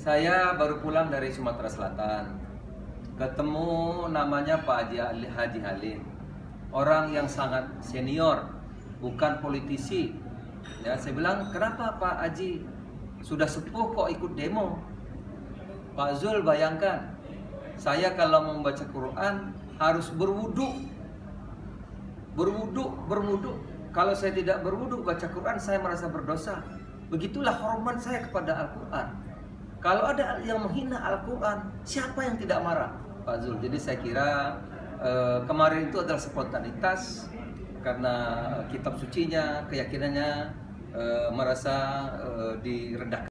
Saya baru pulang dari Sumatera Selatan. Ketemu namanya Pak Haji Halim. Orang yang sangat senior, bukan politisi. Ya, saya bilang, "Kenapa Pak Haji? Sudah sepuh kok ikut demo?" Pak Zul, bayangkan, saya kalau membaca Quran harus berwudu. Berwudu. Kalau saya tidak berwudu baca Quran, saya merasa berdosa. Begitulah hormat saya kepada Al-Quran. Kalau ada yang menghina Al-Quran, siapa yang tidak marah, Pak Zul? Jadi saya kira kemarin itu adalah spontanitas, karena kitab sucinya, keyakinannya merasa direndahkan.